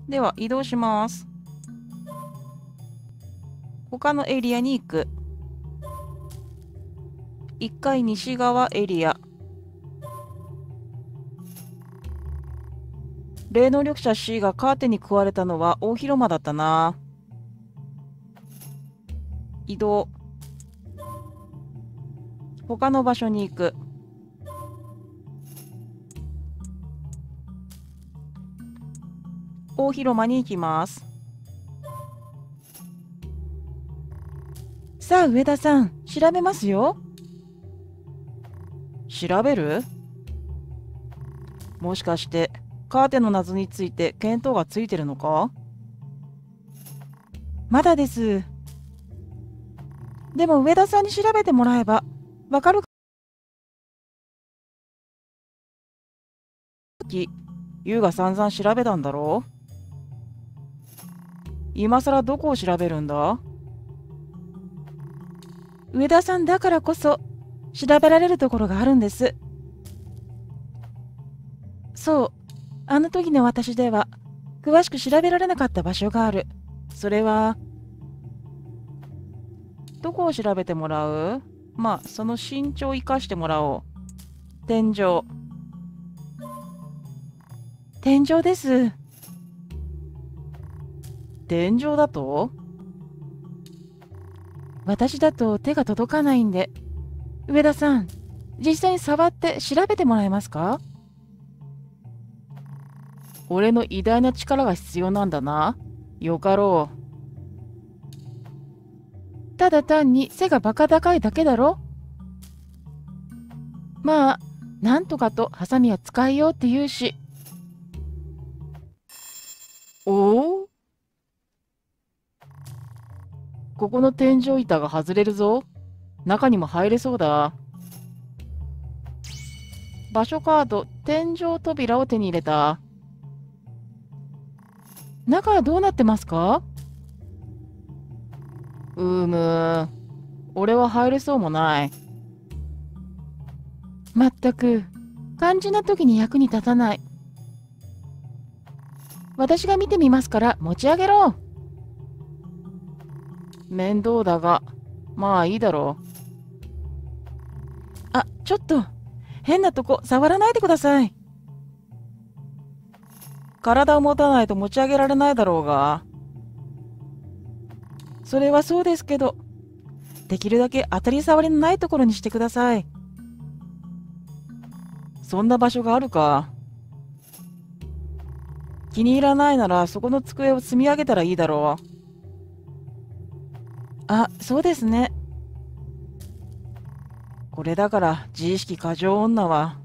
では移動します。他のエリアに行く。1階西側エリア。霊能力者 C がカーテンに食われたのは大広間だったな。移動。他の場所に行く。大広間に行きます。さあ上田さん、調べますよ。調べる？もしかしてカーテンの謎について見当がついてるのか？まだです。でも上田さんに調べてもらえばわかる。ユウが散々調べたんだろう。今さらどこを調べるんだ？上田さんだからこそ調べられるところがあるんです。そう、あの時の私では詳しく調べられなかった場所がある。それはどこを調べてもらう？まあその身長を生かしてもらおう。天井。天井です。天井だと？私だと手が届かないんで、上田さん、実際に触って調べてもらえますか？俺の偉大な力が必要なんだな。よかろう。ただ単に背がバカ高いだけだろ。まあ、なんとかとハサミは使いようって言うし。おお、ここの天井板が外れるぞ。中にも入れそうだ。場所カード、天井扉を手に入れた。中はどうなってますか？俺は入れそうもない。まったく、肝心な時に役に立たない。私が見てみますから持ち上げろ。面倒だが、まあいいだろう。あ、ちょっと、変なとこ触らないでください。体を持たないと持ち上げられないだろうが。それはそうですけど、できるだけ当たり障りのないところにしてください。そんな場所があるか。気に入らないならそこの机を積み上げたらいいだろう。あ、そうですね。これだから自意識過剰女は。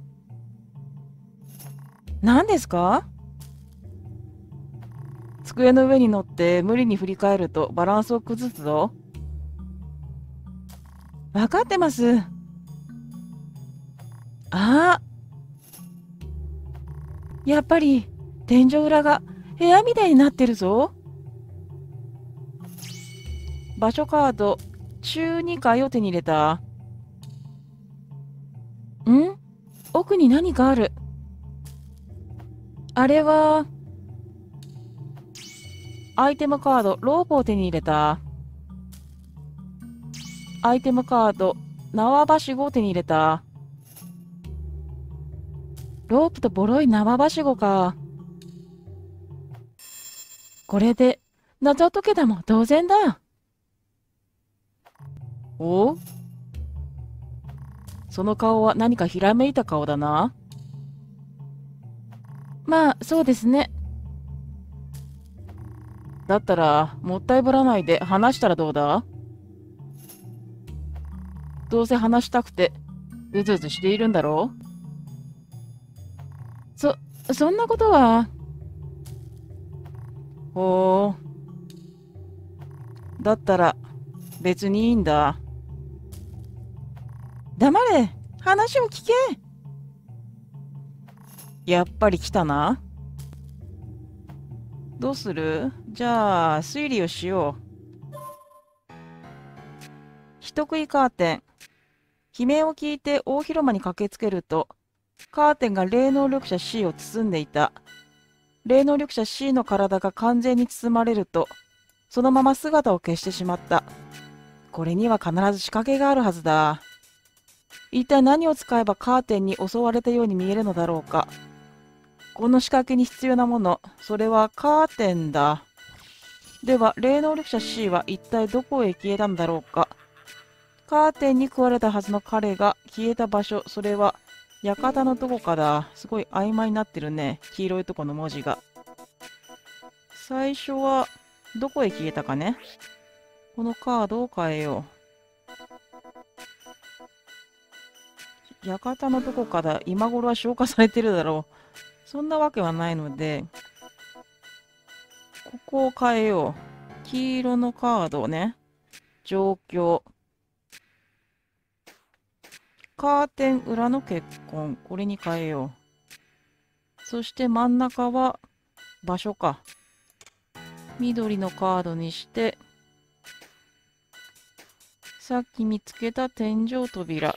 何ですか？机の上に乗って無理に振り返るとバランスを崩すぞ。分かってます。ああ、やっぱり天井裏が部屋みたいになってるぞ。場所カード、中2階を手に入れた。ん？奥に何かある。あれは、アイテムカード、ロープを手に入れた。アイテムカード、縄ばしごを手に入れた。ロープとボロい縄ばしごか。これで謎解けたも同然だ。お？その顔は何かひらめいた顔だな。まあ、そうですね。だったら、もったいぶらないで話したらどうだ？どうせ話したくて、うずうずしているんだろう？そんなことは。ほう。だったら、別にいいんだ。黙れ。話を聞け。やっぱり来たな。どうする？じゃあ、推理をしよう。人食いカーテン。悲鳴を聞いて大広間に駆けつけると、カーテンが霊能力者 C を包んでいた。 霊能力者 C の体が完全に包まれると、そのまま姿を消してしまった。これには必ず仕掛けがあるはずだ。一体何を使えばカーテンに襲われたように見えるのだろうか。この仕掛けに必要なもの、それはカーテンだ。では、霊能力者 C は一体どこへ消えたのだろうか。カーテンに食われたはずの彼が消えた場所、それは館のどこかだ。すごい曖昧になってるね。黄色いとこの文字が。最初はどこへ消えたかね。このカードを変えよう。館のどこかだ。今頃は消化されてるだろう。そんなわけはないので、ここを変えよう。黄色のカードをね。状況。カーテン裏の結婚。これに変えよう。そして真ん中は場所か。緑のカードにして、さっき見つけた天井扉。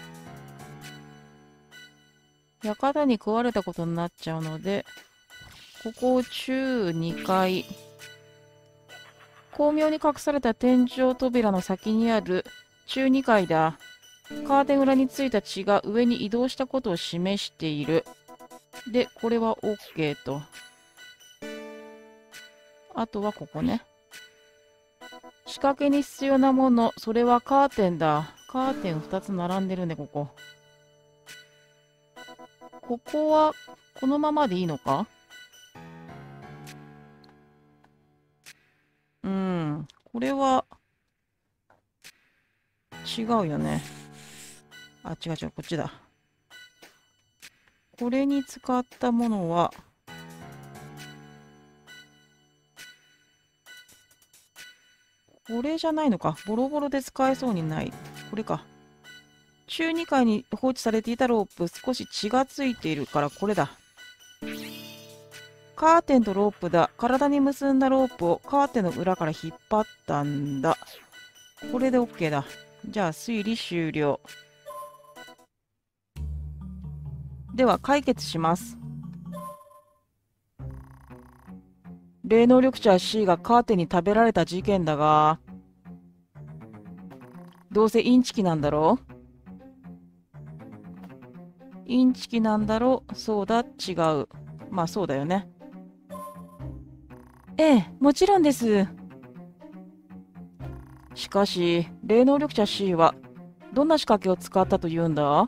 館に食われたことになっちゃうので、ここを中2階。巧妙に隠された天井扉の先にある中2階だ。カーテン裏についた血が上に移動したことを示している。で、これは OK と。あとはここね。仕掛けに必要なもの、それはカーテンだ。カーテン2つ並んでるね、ここ。ここは、このままでいいのか？これは、違うよね。あ、違う違う、こっちだ。これに使ったものは、これじゃないのか。ボロボロで使えそうにない。これか。中2階に放置されていたロープ、少し血がついているからこれだ。カーテンとロープだ。体に結んだロープをカーテンの裏から引っ張ったんだ。これで OK だ。じゃあ推理終了。では解決します。霊能力者 C がカーテンに食べられた事件だが、どうせインチキなんだろう？インチキなんだろう？そうだ、違う。まあそうだよね。ええ、もちろんです。しかし、霊能力者 C はどんな仕掛けを使ったというんだ？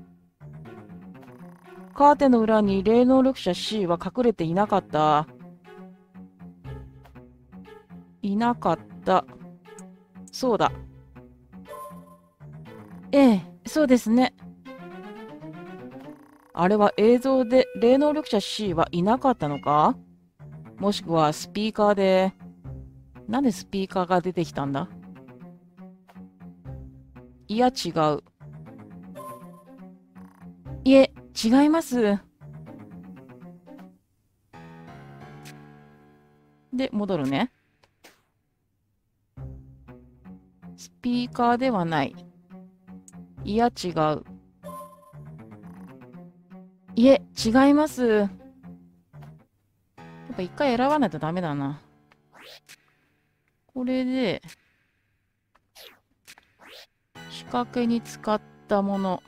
カーテンの裏に霊能力者 C は隠れていなかった。いなかった。そうだ。ええ、そうですね。あれは映像で霊能力者 C はいなかったのか？もしくはスピーカーで、なんでスピーカーが出てきたんだ？いや、違う。いえ、違います。で、戻るね。スピーカーではない。いや、違う。いえ、違います。やっぱ一回選ばないとダメだな。これで、仕掛けに使ったもの。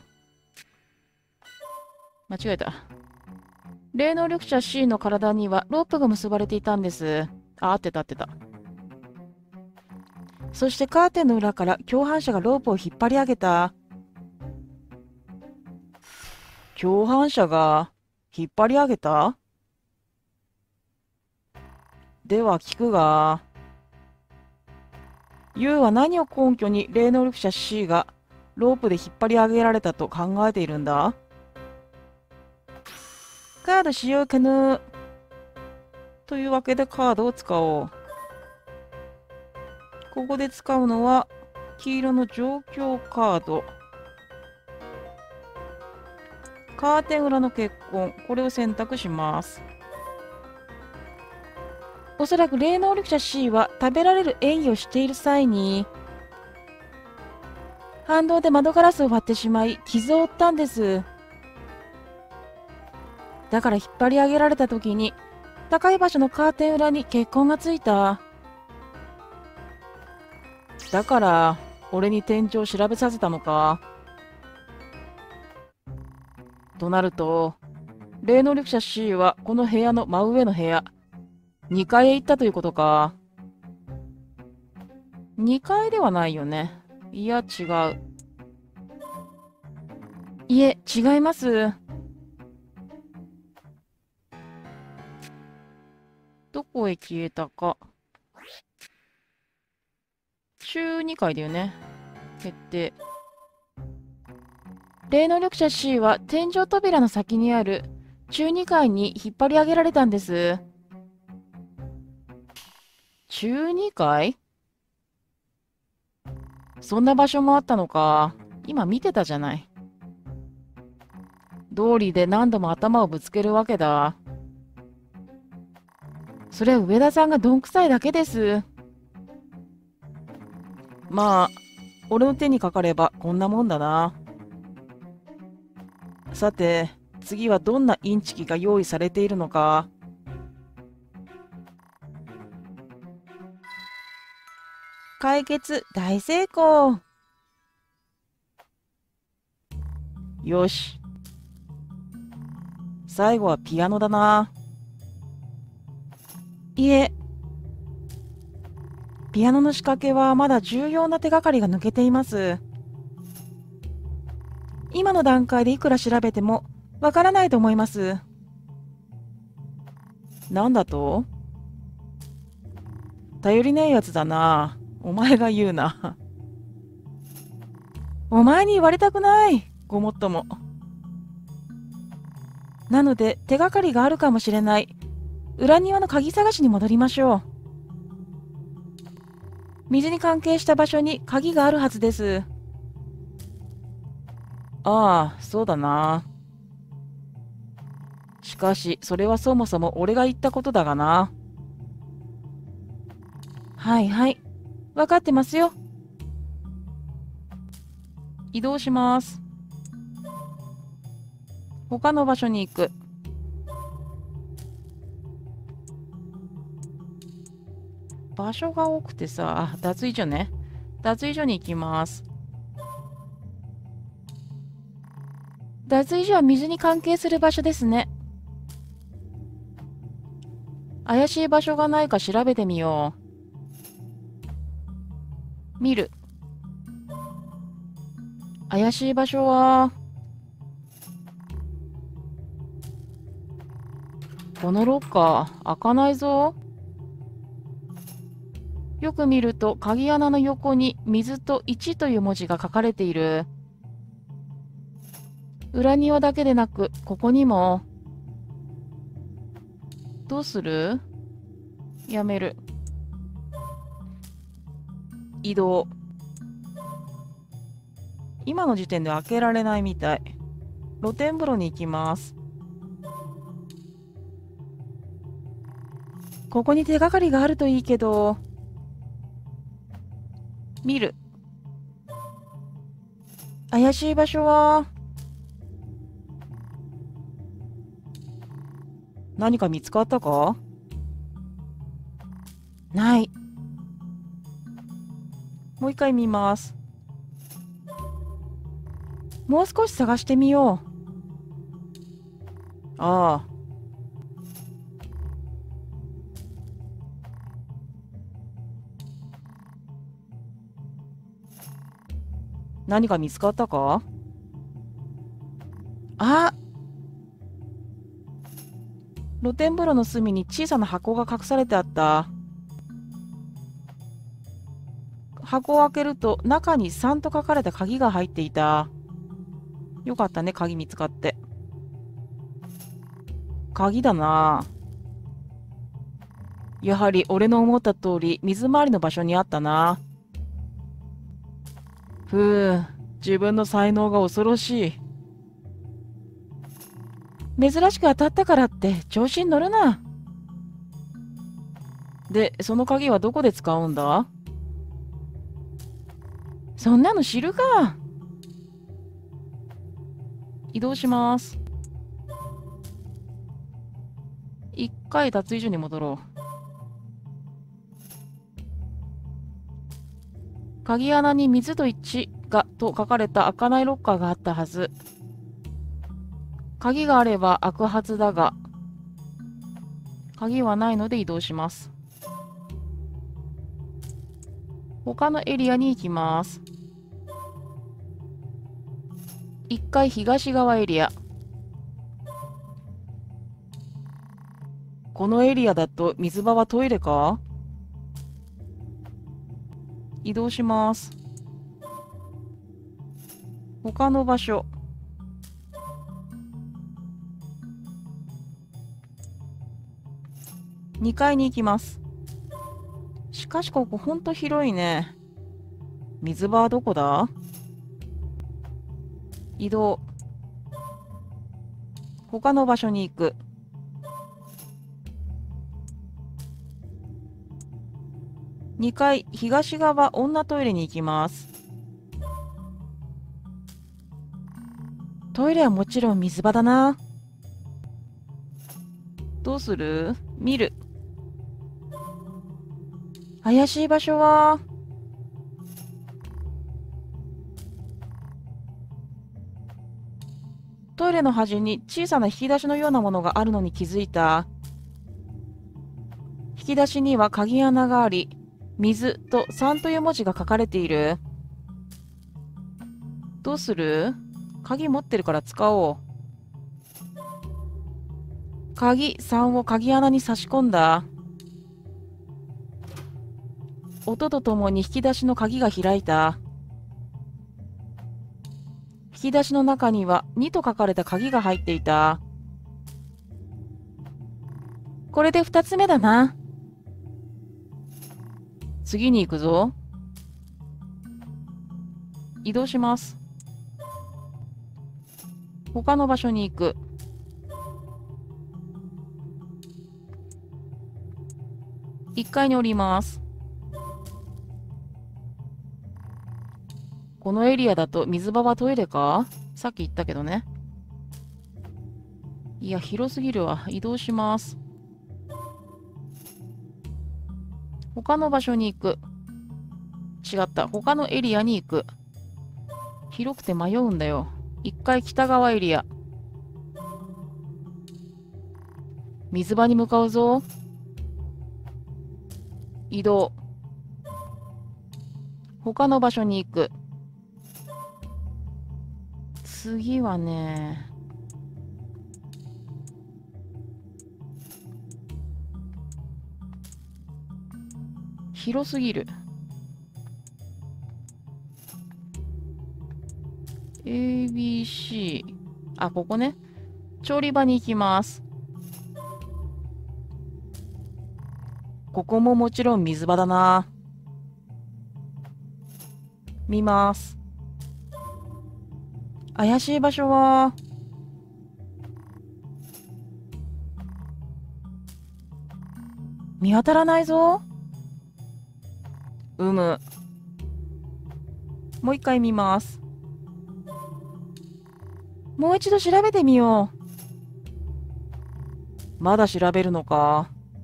間違えた。霊能力者 C の体にはロープが結ばれていたんです。あ、合ってた合ってた。そしてカーテンの裏から共犯者がロープを引っ張り上げた。共犯者が引っ張り上げた？では聞くが、ユウは何を根拠に霊能力者 C がロープで引っ張り上げられたと考えているんだ？カード使用可能。というわけでカードを使おう。ここで使うのは黄色の状況カード。カーテン裏の結婚。これを選択します。おそらく霊能力者 C は食べられる演技をしている際に反動で窓ガラスを割ってしまい傷を負ったんです。だから引っ張り上げられた時に高い場所のカーテン裏に血痕がついた。だから、俺に天井を調べさせたのか。となると、霊能力者 C はこの部屋の真上の部屋、2階へ行ったということか。2階ではないよね。いや、違う。いえ、違います。どこへ消えたか。中2階だよね。決定。霊能力者 C は天井扉の先にある中2階に引っ張り上げられたんです。中2階？そんな場所もあったのか。今見てたじゃない。道理で何度も頭をぶつけるわけだ。それは上田さんがどんくさいだけです。まあ、俺の手にかかればこんなもんだな。さて、次はどんなインチキが用意されているのか。解決大成功。よし。最後はピアノだな。いえ、ピアノの仕掛けはまだ重要な手がかりが抜けています。今の段階でいくら調べてもわからないと思います。なんだと？頼りねえやつだな。お前が言うな。お前に言われたくない。ごもっとも。なので手がかりがあるかもしれない裏庭の鍵探しに戻りましょう。水に関係した場所に鍵があるはずです。ああ、そうだな。しかし、それはそもそも俺が言ったことだがな。はいはい。わかってますよ。移動します。他の場所に行く。場所が多くてさ、脱衣所ね。脱衣所に行きます。脱衣所は水に関係する場所ですね。怪しい場所がないか調べてみよう。見る。怪しい場所は、このロッカー、開かないぞ。よく見ると、鍵穴の横に水と1という文字が書かれている。裏庭だけでなく、ここにも。どうする？やめる。移動。今の時点で開けられないみたい。露天風呂に行きます。ここに手がかりがあるといいけど。見る。怪しい場所は、何か見つかったか？ない。もう一回見ます。もう少し探してみよう。ああ。何か見つかったか？あ、露天風呂の隅に小さな箱が隠されてあった。箱を開けると中に3と書かれた鍵が入っていた。よかったね、鍵見つかって。鍵だな。やはり俺の思った通り水回りの場所にあったな。ふう、自分の才能が恐ろしい。珍しく当たったからって調子に乗るな。で、その鍵はどこで使うんだ？そんなの知るか。移動します。 一回脱衣所に戻ろう。鍵穴に水と1がと書かれた開かないロッカーがあったはず。鍵があれば開くはずだが、鍵はないので移動します。他のエリアに行きます。一回東側エリア。このエリアだと水場はトイレか？移動します。他の場所。2階に行きます。しかしここほんと広いね。水場はどこだ？移動。他の場所に行く。2階東側女トイレに行きます。トイレはもちろん水場だな。どうする？見る。怪しい場所はトイレの端に小さな引き出しのようなものがあるのに気づいた。引き出しには鍵穴があり、水と3という文字が書かれている。どうする？鍵持ってるから使おう。鍵3を鍵穴に差し込んだ。音とともに引き出しの鍵が開いた。引き出しの中には2と書かれた鍵が入っていた。これで2つ目だな。次に行くぞ。移動します。他の場所に行く。1階に降ります。このエリアだと水場はトイレか？さっき言ったけどね。いや、広すぎるわ。移動します。他の場所に行く。違った。他のエリアに行く。広くて迷うんだよ。1階北側エリア。水場に向かうぞ。移動。他の場所に行く。次はね、広すぎる。ABC。あ、ここね。調理場に行きます。ここももちろん水場だな。見ます。怪しい場所は見当たらないぞ。もう一回見ます。もう一度調べてみよう。まだ調べるのか。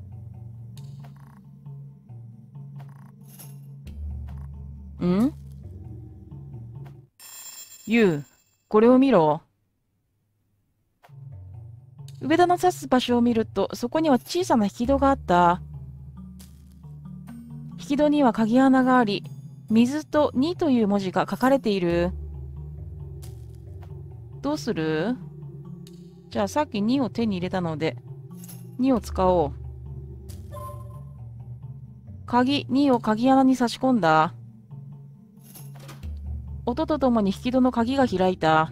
ユウ、これを見ろ。上田の指す場所を見ると、そこには小さな引き戸があった。引き戸には鍵穴があり、水と2という文字が書かれている。どうする？じゃあさっき2を手に入れたので、2を使おう。鍵2を鍵穴に差し込んだ。音とともに引き戸の鍵が開いた。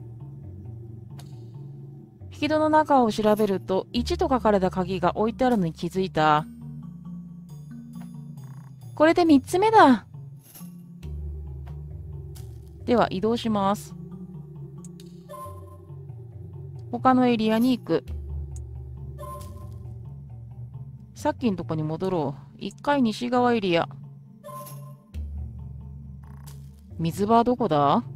引き戸の中を調べると1と書かれた鍵が置いてあるのに気づいた。これで3つ目だ。では移動します。他のエリアに行く。さっきのとこに戻ろう。1階西側エリア。水場はどこだ？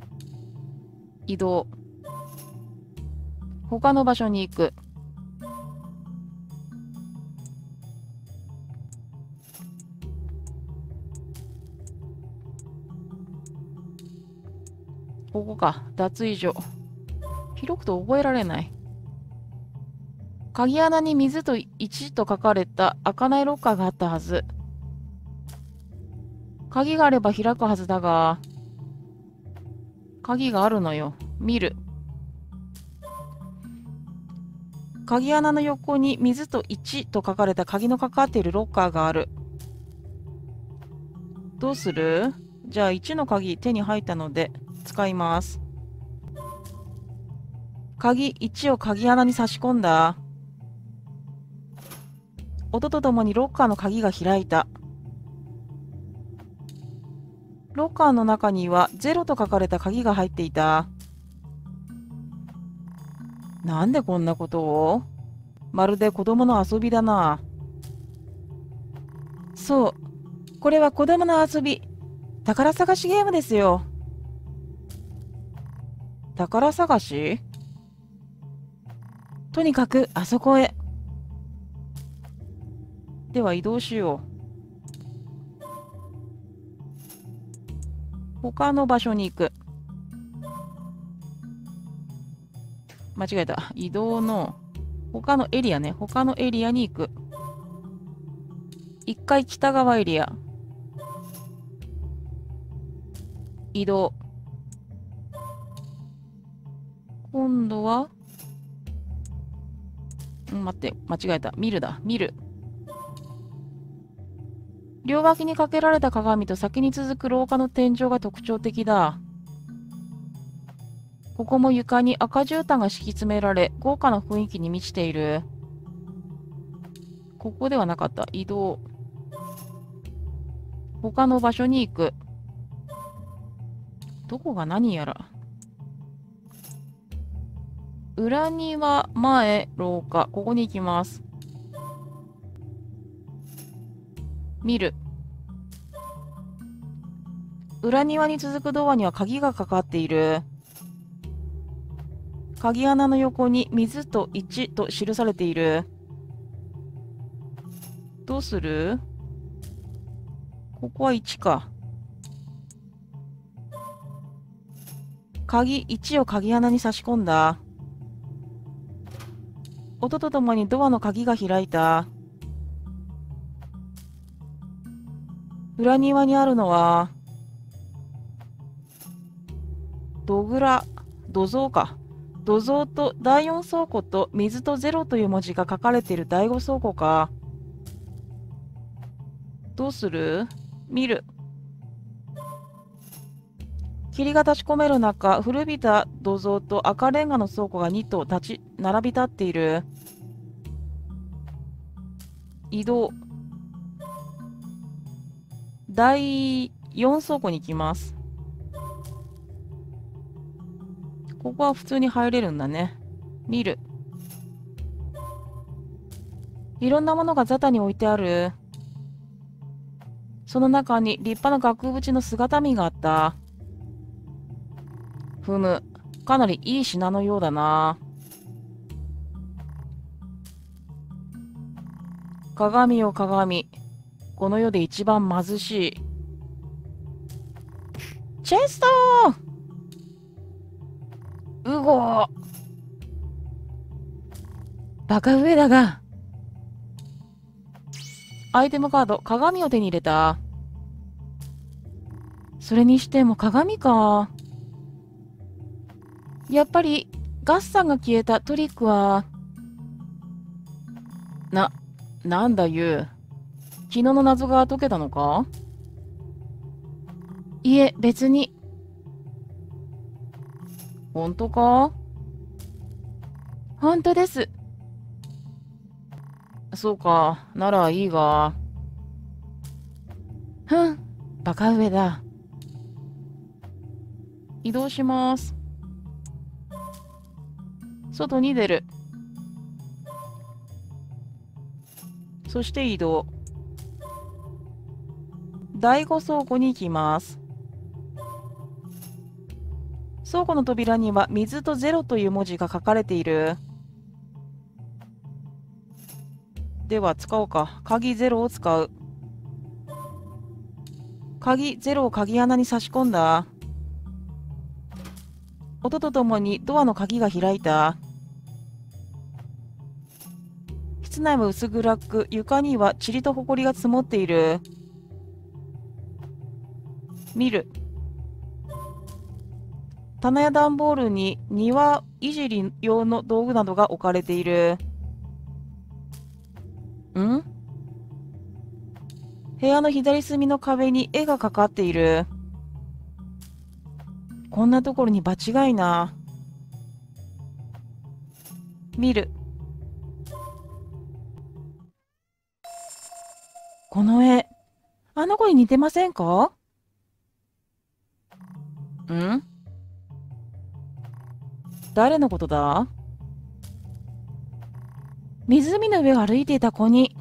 移動。他の場所に行く。 ここか。脱衣所。広くと覚えられない。鍵穴に水と1と書かれた開かないロッカーがあったはず。鍵があれば開くはずだが、鍵があるのよ。見る。鍵穴の横に水と1と書かれた鍵のかかっているロッカーがある。どうする？じゃあ1の鍵手に入ったので使います。鍵1を鍵穴に差し込んだ。音とともにロッカーの鍵が開いた。ロッカーの中には0と書かれた鍵が入っていた。なんでこんなことを？まるで子供の遊びだな。そう、これは子供の遊び。宝探しゲームですよ。宝探し？とにかくあそこへ。では移動しよう。他の場所に行く。間違えた。移動の他のエリアね。他のエリアに行く。一回北側エリア。移動。今度は待って、間違えた。見るだ。見る。両脇にかけられた鏡と先に続く廊下の天井が特徴的だ。ここも床に赤絨毯が敷き詰められ、豪華な雰囲気に満ちている。ここではなかった。移動。他の場所に行く。どこが何やら。裏庭、前、廊下。ここに行きます。見る。裏庭に続くドアには鍵がかかっている。鍵穴の横に水と1と記されている。どうする？ここは1か。鍵1を鍵穴に差し込んだ。音とともにドアの鍵が開いた。裏庭にあるのは土蔵か。土蔵と第4倉庫と水と0という文字が書かれている第5倉庫か。どうする？見る。霧が立ち込める中、古びた土蔵と赤レンガの倉庫が2棟立ち並び立っている。移動。第4倉庫に行きます。ここは普通に入れるんだね。見る。いろんなものがザタに置いてある。その中に立派な額縁の姿見があった。ふむ、かなりいい品のようだな。鏡よ鏡、この世で一番貧しい。チェストー！うごー！バカ上だが。アイテムカード、鏡を手に入れた。それにしても鏡か。やっぱりガッサンが消えたトリックは。なんだユウ。昨日の謎が解けたのか？いえ、別に。本当か？本当です。そうか、ならいいが。ふん、バカ上だ。移動します。外に出る。そして移動。第5倉庫に行きます。倉庫の扉には水と0という文字が書かれている。では使おうか。鍵0を使う。鍵0を鍵穴に差し込んだ。 音とともにドアの鍵が開いた。室内は薄暗く、床には塵と埃が積もっている。見る。棚や段ボールに庭いじり用の道具などが置かれている。ん？部屋の左隅の壁に絵がかかっている。こんなところに場違いな。見る。この絵、あの子に似てませんか？ん？誰のことだ？湖の上を歩いていた子に。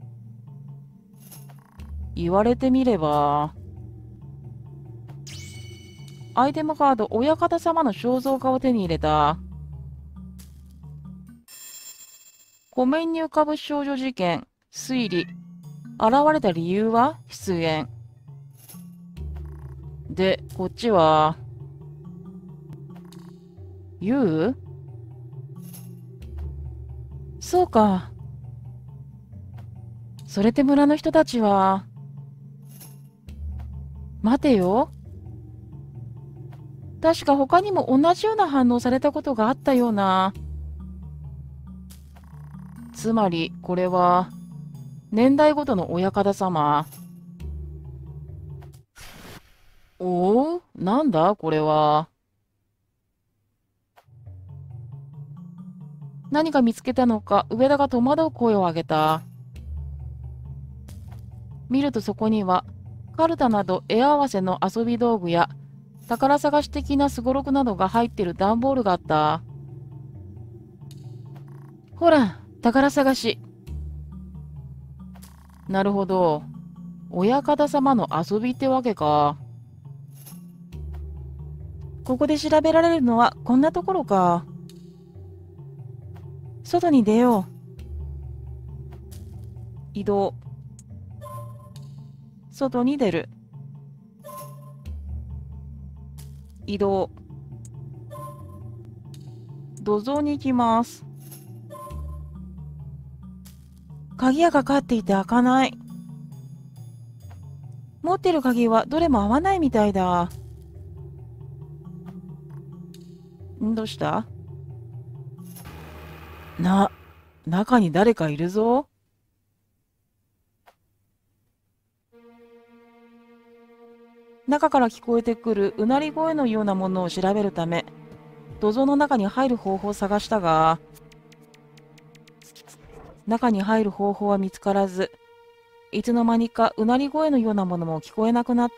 言われてみれば。アイテムカード、親方様の肖像画を手に入れた。湖面に浮かぶ少女事件、推理。現れた理由は出現。で、こっちは、ユウ？そうか。それって村の人たちは、待てよ。確か他にも同じような反応されたことがあったような。つまり、これは、年代ごとの親方様。おお、なんだこれは。何か見つけたのか、上田が戸惑う声を上げた。見るとそこには、カルタなど絵合わせの遊び道具や、宝探し的なすごろくなどが入っている段ボールがあった。ほら、宝探し。なるほど。親方様の遊びってわけか。ここで調べられるのはこんなところか。外に出よう。移動。外に出る。移動。土蔵に行きます。鍵がかかっていて開かない。持ってる鍵はどれも合わないみたいだ。どうした？中に誰かいるぞ。中から聞こえてくるうなり声のようなものを調べるため、土蔵の中に入る方法を探したが、中に入る方法は見つからず、いつの間にかうなり声のようなものも聞こえなくなった。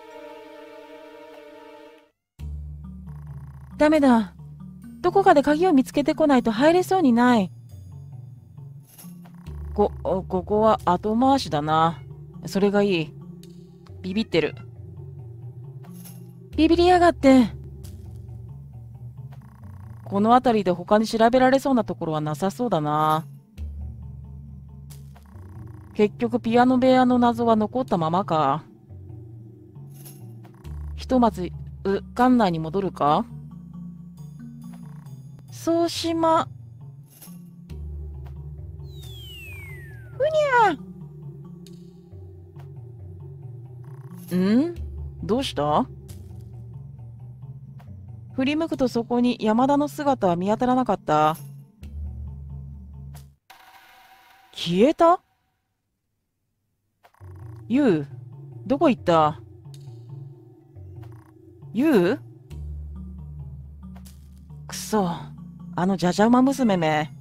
ダメだ。どこかで鍵を見つけてこないと入れそうにない。ここは後回しだな。それがいい。ビビってる。ビビりやがって。この辺りで他に調べられそうなところはなさそうだな。結局ピアノ部屋の謎は残ったままか。ひとまず館内に戻るか。そうしま。ふにゃ。どうした？振り向くとそこに山田の姿は見当たらなかった。消えた？ユウ、どこ行った？ユウ？くそ、あのじゃじゃ馬娘め。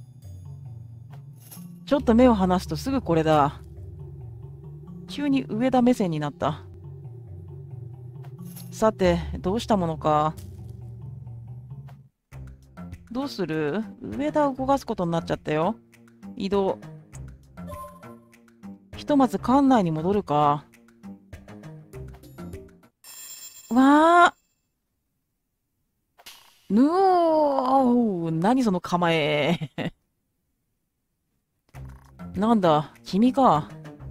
ちょっと目を離すとすぐこれだ。急に上田目線になった。さて、どうしたものか。どうする？上田を動かすことになっちゃったよ。移動。ひとまず館内に戻るか。わあ。何その構え。なんだ、君か。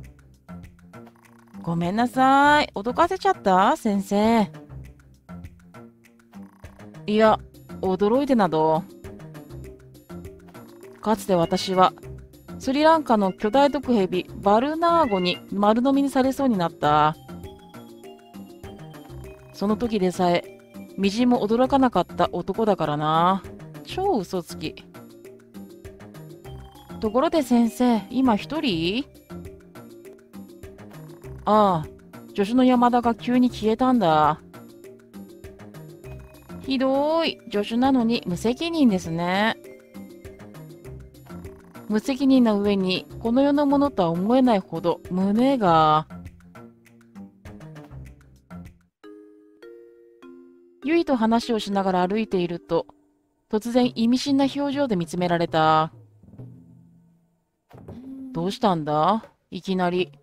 ごめんなさい。脅かせちゃった先生。 いや、驚いてなど。かつて私は、スリランカの巨大毒蛇バルナーゴに丸飲みにされそうになった。その時でさえ、みじんも驚かなかった男だからな。超嘘つき。ところで先生、今一人？ああ、助手の山田が急に消えたんだ。ひどい。助手なのに無責任ですね。無責任な上に、この世のものとは思えないほど胸が。ゆいと話をしながら歩いていると、突然意味深な表情で見つめられた。どうしたんだいきなり。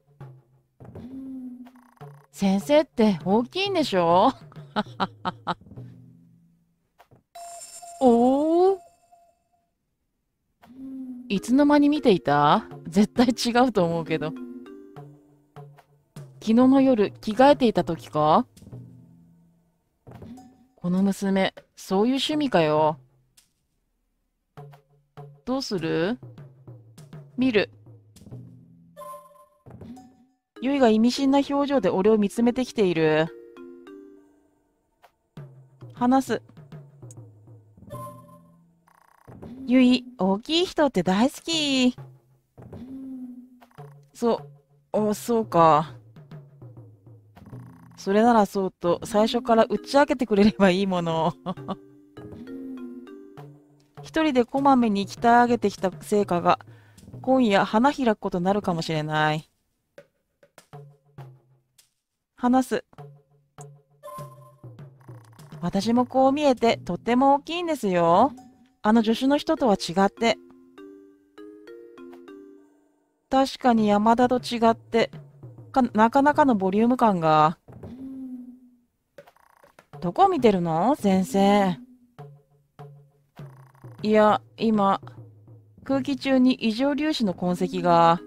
先生って大きいんでしょ？おお、いつの間に見ていた？絶対違うと思うけど。昨日の夜着替えていた時か？この娘、そういう趣味かよ。どうする？見る。ゆいが意味深な表情で俺を見つめてきている。話す。ゆい、大きい人って大好き。そうか。それならそうと最初から打ち明けてくれればいいもの。一人でこまめに鍛え上げてきた成果が今夜花開くことになるかもしれない。話す。私もこう見えてとっても大きいんですよ。あの助手の人とは違って。確かに山田と違ってなかなかのボリューム感が。どこ見てるの先生？いや、今、空気中に異常粒子の痕跡が。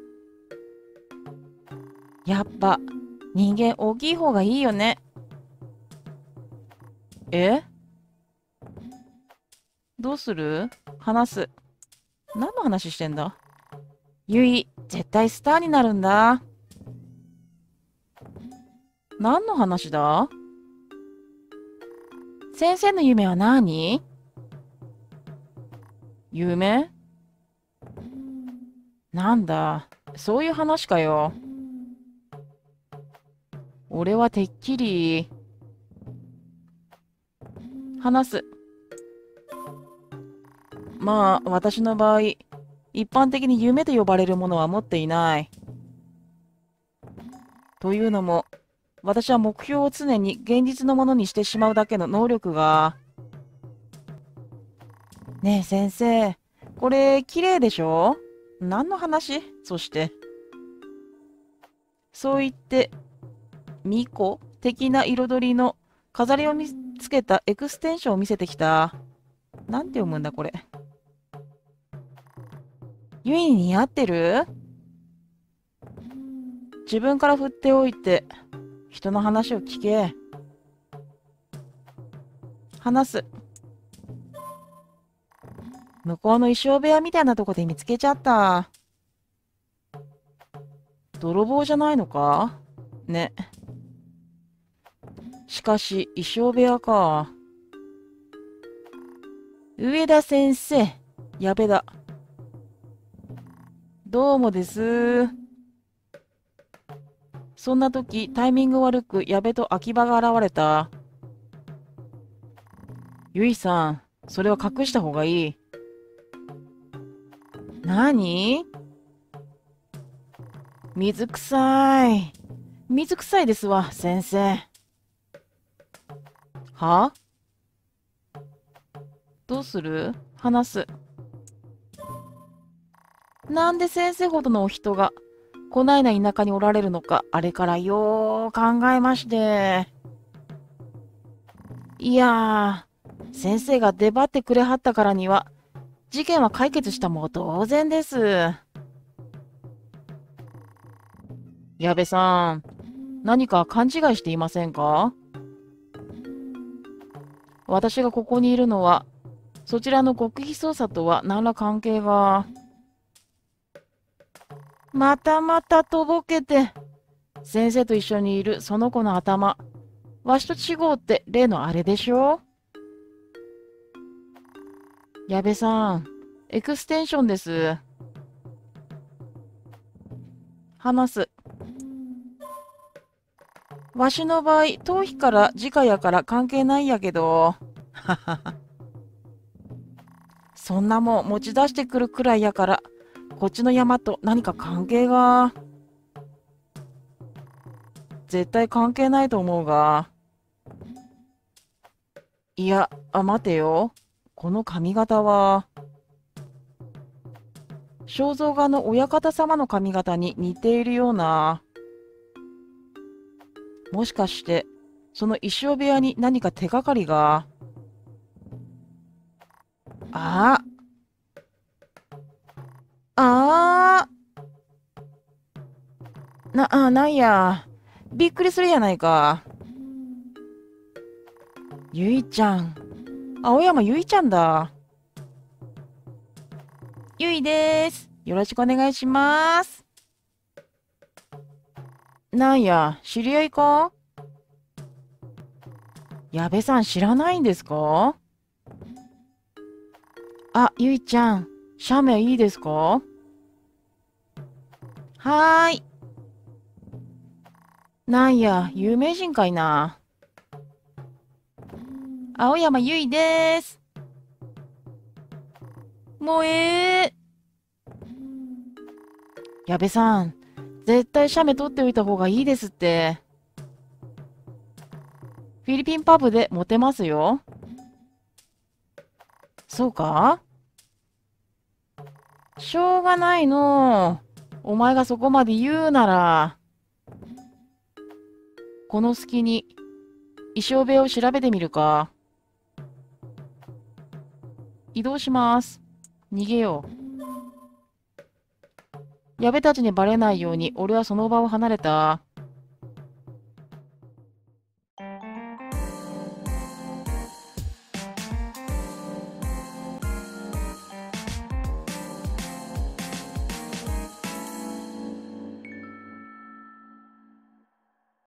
やっぱ、人間大きい方がいいよね。え？どうする？話す。何の話してんだ？ゆい、絶対スターになるんだ。何の話だ？先生の夢は何？夢？なんだ、そういう話かよ。俺はてっきり。話す。まあ、私の場合、一般的に夢と呼ばれるものは持っていない。というのも、私は目標を常に現実のものにしてしまうだけの能力が。ねえ先生、これ綺麗でしょ？何の話？そして。そう言って、巫女的な彩りの飾りを見つけたエクステンションを見せてきた。なんて読むんだこれ。ゆいに似合ってる？自分から振っておいて、人の話を聞け。話す。向こうの衣装部屋みたいなとこで見つけちゃった。泥棒じゃないのか？ね。しかし、衣装部屋か。上田先生。やべだ。どうもです。そんな時、タイミング悪く矢部と秋葉が現れた。ゆいさん、それは隠した方がいい。何？水臭い。水臭いですわ、先生。は？どうする？話す。なんで先生ほどのお人が、こないな田舎におられるのか、あれからよー考えまして。いやー、先生が出張ってくれはったからには、事件は解決したも同然です。矢部さん、何か勘違いしていませんか？ 私がここにいるのは、そちらの極秘捜査とは何ら関係が。またまたとぼけて。先生と一緒にいるその子の頭。わしと違うって例のあれでしょ。矢部さん、エクステンションです。話す。わしの場合、頭皮から直やから関係ないやけど。ははは。そんなもん持ち出してくるくらいやから、こっちの山と何か関係が。絶対関係ないと思うが。いや、待てよ。この髪型は。肖像画の親方様の髪型に似ているような。もしかして、その衣装部屋に何か手がかりが。ああ、なんや。びっくりするやないか。ゆいちゃん。青山ゆいちゃんだ。ゆいです。よろしくお願いします。なんや、知り合いか？矢部さん知らないんですか？ゆいちゃん、写メいいですか？はーい。なんや、有名人かいな。青山ゆいです。もう矢部さん、絶対写メ撮っておいた方がいいですって。フィリピンパブでモテますよ。そうか？しょうがないの。お前がそこまで言うなら。この隙に、衣装部屋を調べてみるか。移動します。逃げよう。矢部たちにバレないように俺はその場を離れた。